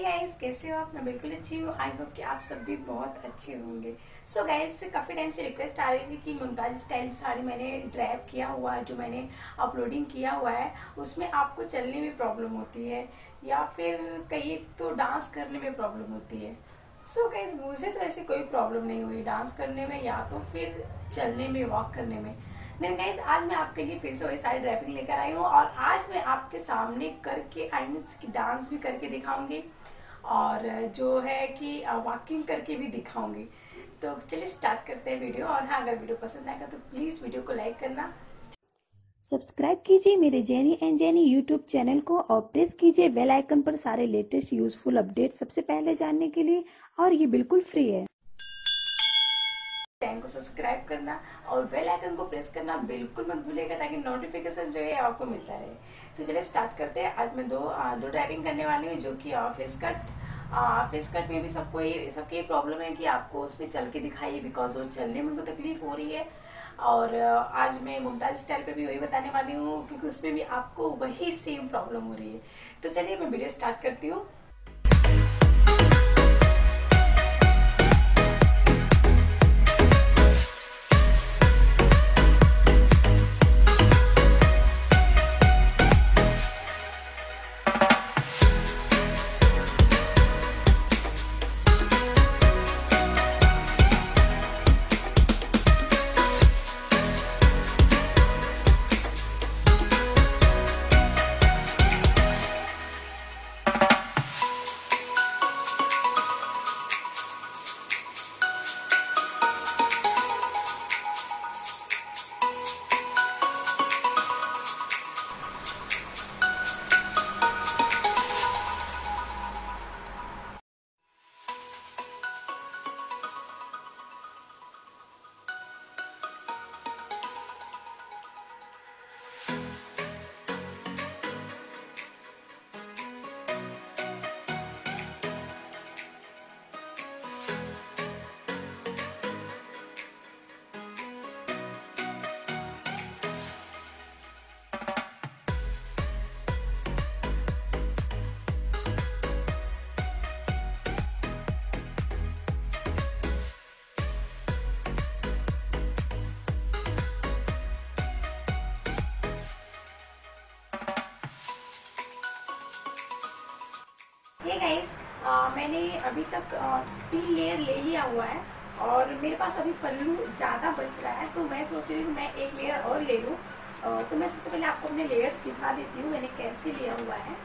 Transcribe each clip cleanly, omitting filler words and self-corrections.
Guys, कैसे हो आप? मैं बिल्कुल अच्छी हूँ। आई होप कि आप सब भी बहुत अच्छे होंगे। सो गाइस, काफ़ी टाइम से रिक्वेस्ट आ रही थी कि मुमताज़ स्टाइल साड़ी मैंने ड्राइव किया हुआ है, जो मैंने अपलोडिंग किया हुआ है, उसमें आपको चलने में प्रॉब्लम होती है या फिर कहीं तो डांस करने में प्रॉब्लम होती है। सो गाइस, मुझे तो ऐसी कोई प्रॉब्लम नहीं हुई डांस करने में या तो फिर चलने में, वॉक करने में। देन गाइस, आज मैं आपके लिए फिर से वही साड़ी ड्राइविंग लेकर आई हूँ और आज मैं आपके सामने करके आई मीन्स डांस भी करके दिखाऊंगी और जो है कि वॉकिंग करके भी दिखाऊंगी। तो चलिए स्टार्ट करते हैं वीडियो। और हाँ, अगर वीडियो पसंद आएगा तो प्लीज़ वीडियो को लाइक करना, सब्सक्राइब कीजिए मेरे Jenny and Jenny YouTube channel को और प्रेस कीजिए बेल आइकन पर सारे लेटेस्ट यूजफुल अपडेट सबसे पहले जानने के लिए, और ये बिल्कुल फ्री है। चैनल को सब्सक्राइब करना और बेल आइकन को प्रेस करना बिल्कुल मत भूलिएगा, ताकि नोटिफिकेशन जो है आपको मिलता रहे। तो चलिए स्टार्ट करते हैं। आज मैं दो ड्राइविंग करने वाली हूँ, जो कि फेस कट में भी सबकी प्रॉब्लम है कि आपको उस पर चल के दिखाइए, बिकॉज वो चलने में उनको तकलीफ हो रही है। और आज मैं मुमताज़ स्टाइल पे भी वही बताने वाली हूँ, क्योंकि उसमें भी आपको वही सेम प्रॉब्लम हो रही है। तो चलिए मैं वीडियो स्टार्ट करती हूँ। ये गाइस, मैंने अभी तक 3 लेयर ले लिया हुआ है और मेरे पास अभी पल्लू ज़्यादा बच रहा है, तो मैं सोच रही हूँ मैं एक लेयर और ले लूँ। तो मैं सबसे पहले आपको अपने लेयर्स दिखा देती हूँ मैंने कैसे लिया हुआ है।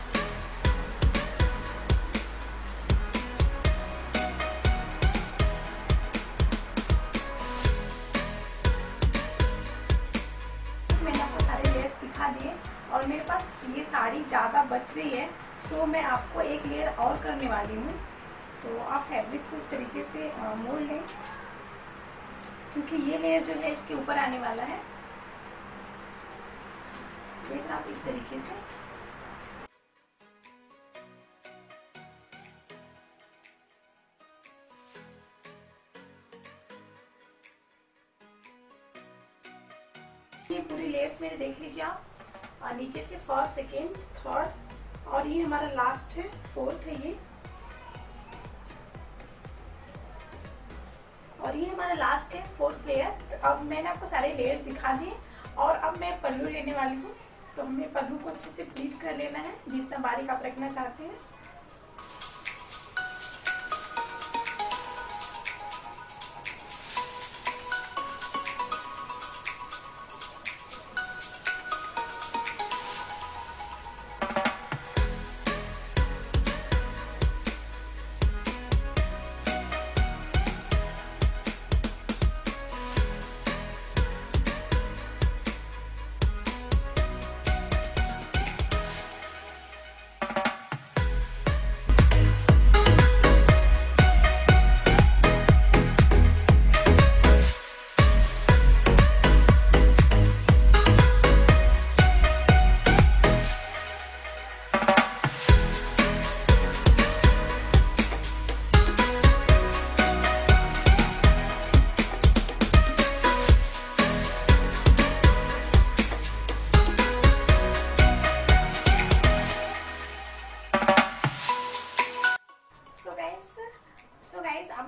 मैंने आपको सारे लेयर्स दिखा दिए और मेरे पास ये साड़ी ज़्यादा बच रही है, सो मैं आपको एक लेयर और करने वाली हूँ। तो आप फैब्रिक को इस तरीके से मोड़ लें, क्योंकि ये लेयर जो है इसके ऊपर आने वाला है। देखना आप इस तरीके से। ये पूरी लेयर्स मेरे देख लीजिए आप, नीचे से फर्स्ट, सेकेंड, थर्ड और ये हमारा लास्ट है, फोर्थ है ये, और ये हमारा लास्ट है, फोर्थ लेयर। अब मैंने आपको सारे लेयर्स दिखा दिए और अब मैं पल्लू लेने वाली हूँ। तो हमें पल्लू को अच्छे से प्लीट कर लेना है, जितना बारीक आप रखना चाहते हैं।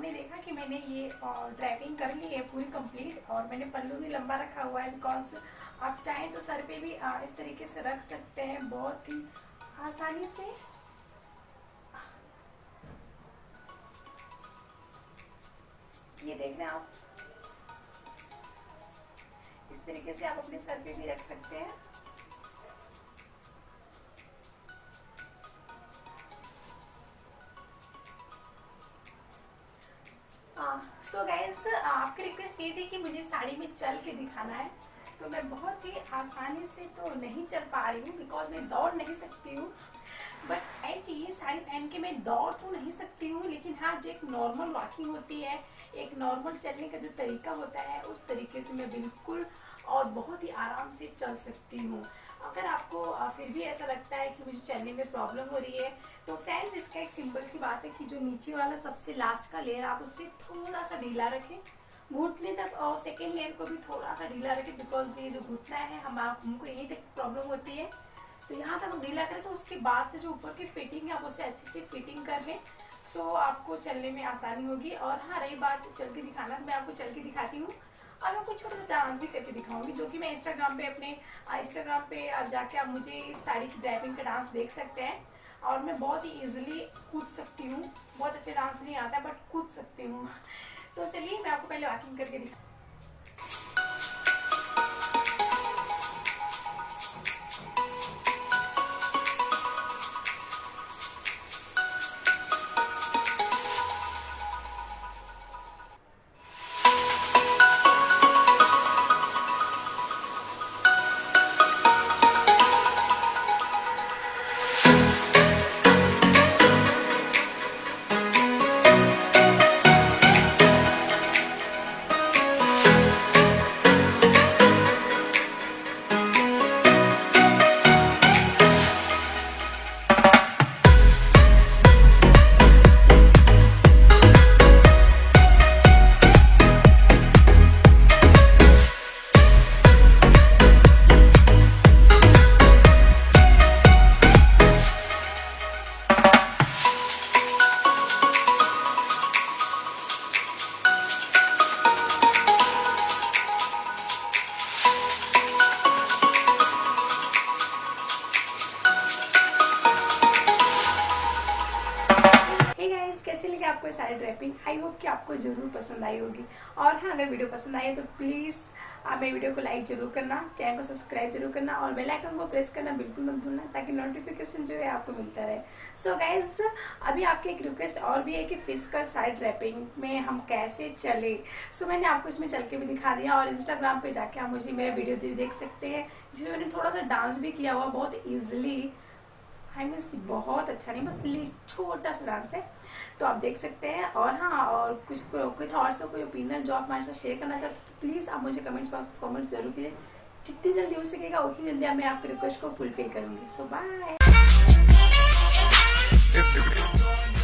आपने देखा कि मैंने ये ड्रैपिंग कर ली है पूरी कंप्लीट, और मैंने पल्लू भी लंबा रखा हुआ है, बिकॉज आप चाहें तो सर पे भी इस तरीके से रख सकते हैं बहुत ही आसानी से। ये देख रहे हैं आप, इस तरीके से आप अपने सर पे भी रख सकते हैं। सो गाइज, आपकी रिक्वेस्ट ये थी कि मुझे साड़ी में चल के दिखाना है, तो मैं बहुत ही आसानी से तो नहीं चल पा रही हूँ, बिकॉज मैं दौड़ नहीं सकती हूँ। बट ऐसी ये साड़ी पहन के मैं दौड़ तो नहीं सकती हूँ, लेकिन हाँ, जो एक नॉर्मल वॉकिंग होती है, एक नॉर्मल चलने का जो तरीका होता है, उस तरीके से मैं बिल्कुल और बहुत ही आराम से चल सकती हूँ। अगर आपको फिर भी ऐसा लगता है कि मुझे चलने में प्रॉब्लम हो रही है, तो फ्रेंड्स, इसका एक सिंपल सी बात है कि जो नीचे वाला सबसे लास्ट का लेयर आप उससे थोड़ा सा ढीला रखें, घुटने तक, और सेकेंड लेयर को भी थोड़ा सा ढीला रखें, बिकॉज ये जो घुटना है हमको यहीं तक प्रॉब्लम होती है, तो यहाँ तक ढीला करके उसके बाद से जो ऊपर की फिटिंग है आप उसे अच्छे से फिटिंग कर लें। सो आपको चलने में आसानी होगी। और हाँ, रही बात चल के दिखाना, मैं आपको चल के दिखाती हूँ, और मैं कुछ छोटा सा डांस भी करके दिखाऊंगी, जो कि मैं इंस्टाग्राम पे अपने इंस्टाग्राम पे आप जाके आप मुझे इस साड़ी की ड्राइविंग का डांस देख सकते हैं। और मैं बहुत ही ईजिली कूद सकती हूँ, बहुत अच्छा डांस नहीं आता बट कूद सकती हूँ। तो चलिए मैं आपको पहले वॉकिंग करके दिखा। कैसी लगी आपको ये सारी ड्रेपिंग? आई होप कि आपको ज़रूर पसंद आई होगी। और हाँ, अगर वीडियो पसंद आई है तो प्लीज़ आप मेरे वीडियो को लाइक जरूर करना, चैनल को सब्सक्राइब जरूर करना, और बेल आइकन को प्रेस करना बिल्कुल मत भूलना, ताकि नोटिफिकेशन जो है आपको मिलता रहे। सो गाइज, अभी आपकी एक रिक्वेस्ट और भी है कि फिश कट साइड ड्रेपिंग में हम कैसे चले। सो मैंने आपको इसमें चल के भी दिखा दिया, और इंस्टाग्राम पे जाके आप मुझे मेरा वीडियो देख सकते हैं, जिसमें मैंने थोड़ा सा डांस भी किया हुआ, बहुत ईजिली। आई मीन बहुत अच्छा नहीं, बस छोटा सा डांस है, तो आप देख सकते हैं। और हाँ, और कुछ थॉट्स हो, कोई ओपिनियन जो आप हमारे साथ शेयर करना चाहते हो, तो प्लीज़ आप मुझे कमेंट्स बॉक्स में कमेंट्स जरूर कीजिए। जितनी जल्दी हो सकेगा उतनी जल्दी मैं आपकी रिक्वेस्ट को फुलफिल करूँगी। So bye.